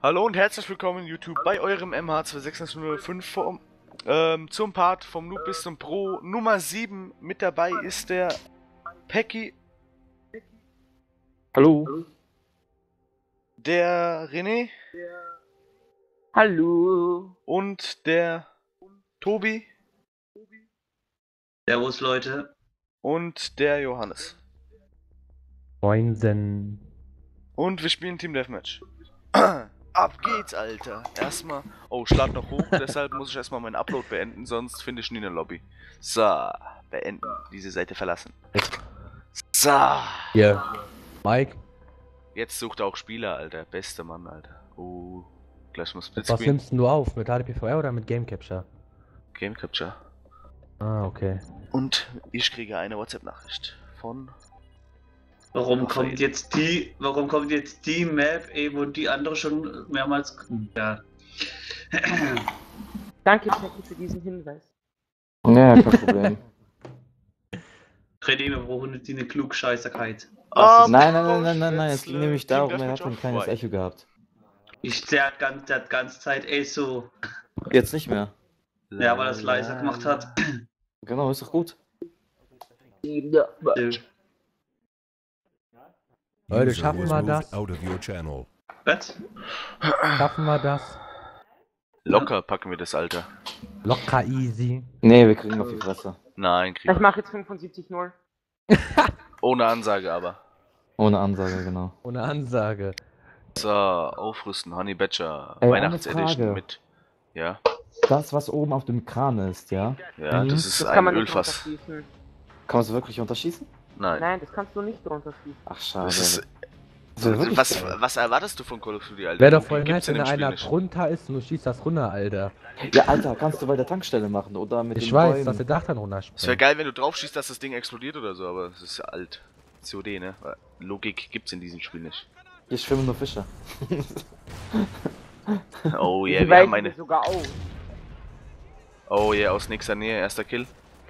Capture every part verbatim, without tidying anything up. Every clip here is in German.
Hallo und herzlich willkommen YouTube bei eurem M H zwei sechs null fünf vom, ähm, zum Part vom Noob bis zum Pro Nummer sieben. Mit dabei ist der Pecki. Hallo. Der René. Hallo. Und der Tobi. Servus Leute. Und der Johannes. Moinsen. Und wir spielen Team Deathmatch. Ab geht's, Alter. Erstmal. Oh, ich lade noch hoch, deshalb muss ich erstmal meinen Upload beenden, sonst finde ich nie eine Lobby. So, beenden. Diese Seite verlassen. So. Ja. Mike. Jetzt sucht er auch Spieler, Alter. Beste Mann, Alter. Oh, gleich muss Was Splitscreen. nimmst du auf? Mit H D P V R oder mit Game Capture? Game Capture. Ah, okay. Und ich kriege eine WhatsApp-Nachricht von... Warum Raphael. kommt jetzt die, warum kommt jetzt die Map, ey, wo die andere schon mehrmals, ja. Danke, Pecki, für diesen Hinweis. Ja, kein Problem. René, wir brauchen jetzt eine Klugscheißerkeit. Ah, Nein, nein, nein, nein, nein, nein, es ging Team nämlich darum, er Deathmatch hat ein auf kleines White. Echo gehabt. Ich, der hat ganz, der hat ganze Zeit, ey, so, Jetzt nicht mehr. ja, weil er es leiser gemacht hat. Genau, ist doch gut. Ja. Leute, User schaffen was wir moved das? out of your channel. Was? Schaffen wir das? Locker packen wir das, Alter. Locker easy. Nee, wir kriegen auf die Fresse. Nein, Ich kriegen wir. mache jetzt fünfundsiebzig null. Ohne Ansage aber. Ohne Ansage, genau. Ohne Ansage. So, aufrüsten, Honey Badger. Ey, Weihnachtsedition eine Frage. mit. Ja, Das, was oben auf dem Kran ist, ja? ja, Mhm. das ist Das ein kann man nicht Ölfass. runterschießen. Kann man es wirklich unterschießen? Nein. Nein, das kannst du nicht runterschießen. Ach, schade. Das ist, Das wäre wirklich was, geil. was erwartest du von Call of Duty, Alter? Wäre doch So voll viel nice, gibt's in wenn dem da Spiel einer nicht. drunter ist und du schießt das runter, Alter. Ja, Alter, kannst du bei der Tankstelle machen oder mit Ich den weiß, Bäumen. dass der Dach dann Es wäre runterspringt. geil, wenn du drauf schießt, dass das Ding explodiert oder so, aber es ist ja alt. C O D, ne? Logik gibt's in diesem Spiel nicht. Hier schwimmen nur Fische. Oh yeah, Die wir haben weichen eine. dir sogar auf. Oh yeah, aus nächster Nähe, erster Kill.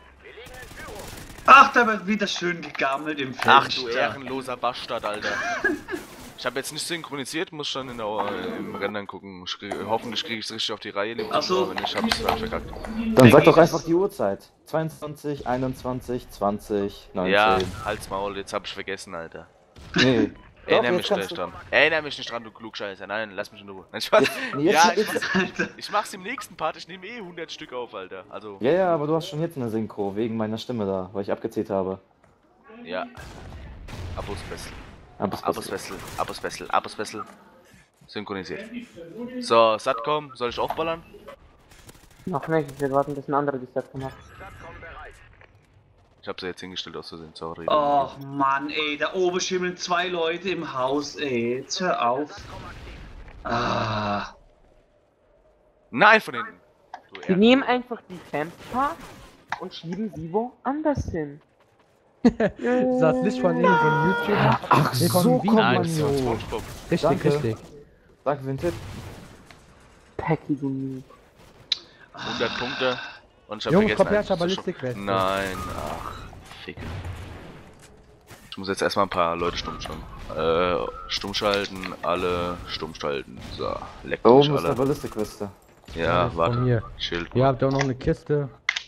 Ach, da wird wieder schön gegammelt im Feld. Ach du ehrenloser Bastard, Alter. Ich habe jetzt nicht synchronisiert, muss schon in der, äh, im Rendern gucken. Ich krieg, hoffentlich kriege ich es richtig auf die Reihe, liebe Ach so. Zuschauer, wenn nicht, hab's hab ich verkackt. Dann sag Ey, doch das- einfach die Uhrzeit. zweiundzwanzig, einundzwanzig, zwanzig, neunzehn. Ja, halt's Maul, jetzt hab ich vergessen, Alter. Nee. Doch, Erinner jetzt mich kannst gleich du- dran. Erinner mich nicht dran, du Klugscheißer. Nein, lass mich in Ruhe. Nein, Spaß. Nee, jetzt, Ja, ich jetzt, mach's, Alter. ich mach's im nächsten Part, ich nehme eh hundert Stück auf, Alter. Also, Ja, ja, aber du hast schon jetzt eine Synchro, wegen meiner Stimme da, weil ich abgezählt habe. ja. Abos Bessel. Aber es Abos passt. Bessel. Abos Bessel. Abos Bessel. Synchronisiert. So, Satcom, soll ich aufballern? Noch nicht, ich will warten, bis ein anderer die Set gemacht. Ich hab sie jetzt hingestellt aus Versehen, sorry. Och Mann, ey, da oben schimmeln zwei Leute im Haus, ey. Jetzt hör auf. Ah. Nein, von hinten. Du Die Ehren- nehmen einfach die Camper und schieben sie woanders hin. Ist das nicht von irgendeinem YouTuber? Ach Nee, von so, Video. kommt Nein, man das ist von jo. SpongeBob. Richtig, Danke. richtig. Danke für den Tipp. Pecki, du Noob. hundert Punkte. Und ich hab Jungs, vergessen. komm her, eins zu Ballistik schon- Weste. Nein, ach, Fick. Ich muss jetzt erstmal ein paar Leute stumm schalten. Äh, stumm schalten, alle stumm schalten. So, leck Da mich oben ist der alle. Ballistikweste. Ja, Von warte. mir. Schild. Ihr habt auch noch eine Kiste.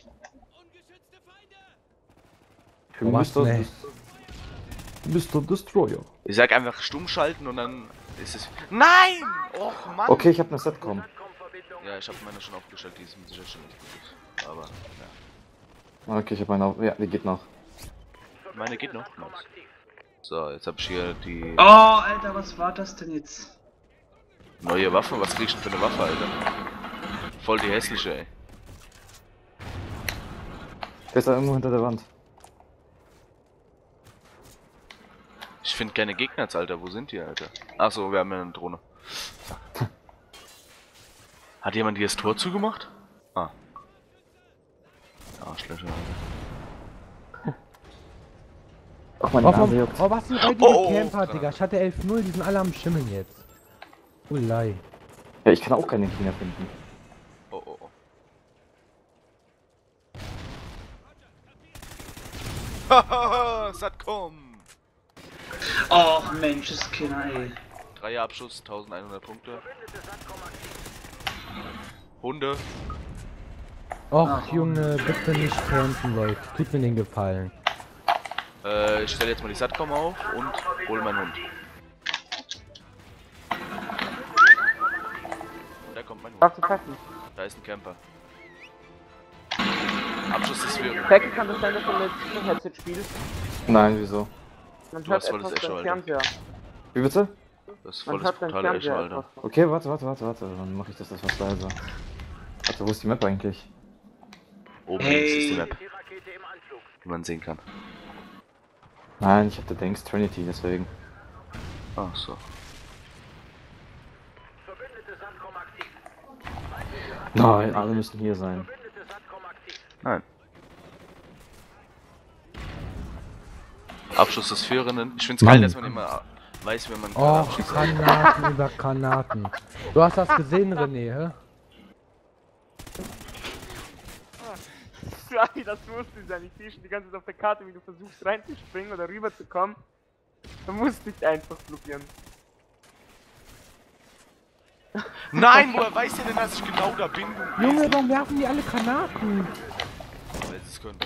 Für Wo warst du, Mister ey? Mister Destroyer. Ich sag einfach stumm schalten und dann ist es. Nein! Och Mann! Okay, ich hab eine Setcom. Ja, ich hab meine schon aufgestellt, die ist mit Sicherheit schon nicht gut. Aber, ja. Okay, ich hab eine auf. Ja, die geht noch. Meine geht noch. Nice. So, jetzt hab ich hier die Oh, Alter, was war das denn jetzt? neue Waffe. Was krieg ich denn für eine Waffe, Alter? Voll die hässliche, ey. Der ist da irgendwo hinter der Wand. Ich finde keine Gegner, Alter. Wo sind die, Alter? Achso, wir haben ja eine Drohne. Hat jemand hier das Tor zugemacht? Ah. Arschlöcher, Alter. Ach, meine Oh, Nase vom, juckt. oh was ein räudige Oh, oh, Camper, oh. Digga. Ich hatte elf null, die sind alle am Schimmeln jetzt. Ulei. Ja, ich kann auch keine Kinder finden. Oh, oh, oh. Hahaha, Satcom! Och, Menscheskinder, ey. Dreierabschuss, eintausendeinhundert Punkte. Hunde. Och, Junge, bitte nicht campen, Leute. Tut mir den Gefallen. Äh, ich stelle jetzt mal die Satcom auf und hole meinen Hund. Da kommt mein Hund. Darfst du passen? Da ist ein Camper. Abschuss des Führers. Becky, kann das sein, dass du mit Headset spielst? Nein, wieso? Man Du hört hast volles etwas Echo, beim Alter. Fernseher. Wie bitte? Das ist Man volles hört beim brutale Echo, Fernseher Alter. etwas. Okay, warte, warte, warte, warte. Dann mache ich das etwas leiser. Warte, wo ist die Map eigentlich? Oben Hey. links ist die Map. Die man sehen kann. Nein, ich hatte Denkst Trinity, deswegen. Ach so. Nein, alle müssen hier sein. Nein. Abschuss des Führenden. Ich find's geil, Mann. dass man immer weiß, wenn man Och, abschießt. Granaten über Granaten. Du hast das gesehen, René, hä? Das musste sein. Ich sehe schon die ganze Zeit auf der Karte, wie du versuchst reinzuspringen oder rüberzukommen. Du musst dich einfach blockieren. Nein, woher weiß der denn, dass ich genau da bin? du Junge, Esel? warum werfen die alle Granaten? Weil sie es können.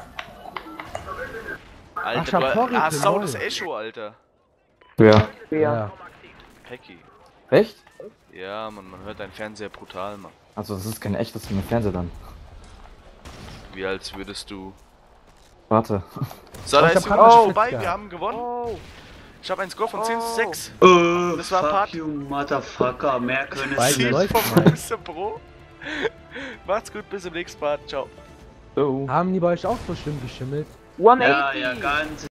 Ach, Alter, Schapori, du hast sau lol. das Echo, Alter. Ja. Ja. Pecky. Echt? Ja, man, man hört deinen Fernseher brutal, Mann. Also, das ist kein echtes mit dem Fernseher dann. Wie als würdest du... Warte. So, Oh, da ich ist hab die grad Runde geschwitzt vorbei, gehabt. wir haben gewonnen. Oh. Ich habe einen Score von zehn zu Oh. sechs. Äh, Das war fuck Part- you, Motherfucker. Mehr können Weil es die Sieg läuft vom mal. Mister Pro. Macht's gut, bis zum nächsten Part. Ciao. So. Haben die bei euch auch so schlimm geschimmelt? hundertachtzig! Ja, ja, ganz